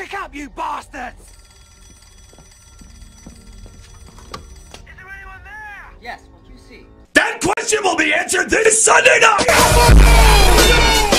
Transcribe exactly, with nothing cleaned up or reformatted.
Pick up, you bastards! Is there anyone there? Yes, what you see? That question will be answered this Sunday night!